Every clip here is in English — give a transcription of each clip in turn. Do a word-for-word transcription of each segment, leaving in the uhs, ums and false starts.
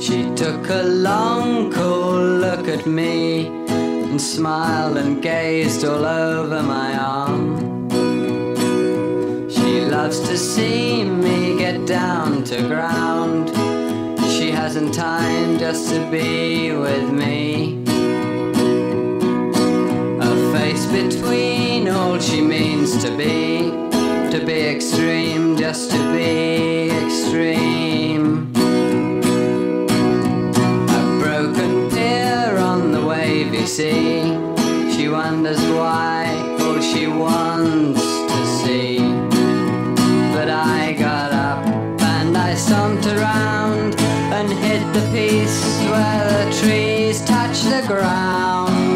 She took a long, cool look at me and smiled and gazed all over my arm. She loves to see me get down to ground. She hasn't time just to be with me. A face between all she means to be, to be extreme, just to be extreme. See, she wonders why all she wants to see. But I got up and I stomped around and hit the piece where the trees touch the ground.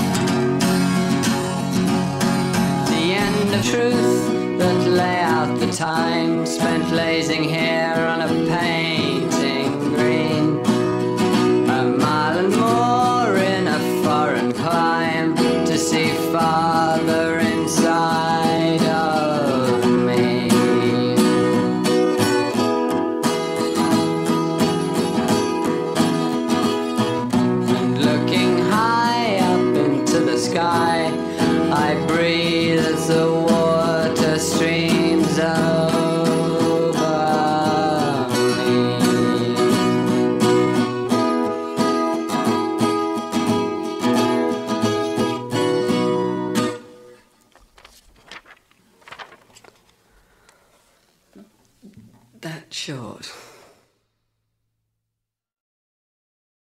The end of truth that lay out the time spent lazing here on a painting green. A mile and more to see farther inside of me. And looking high up into the sky, I breathe as the water streams over me. That short.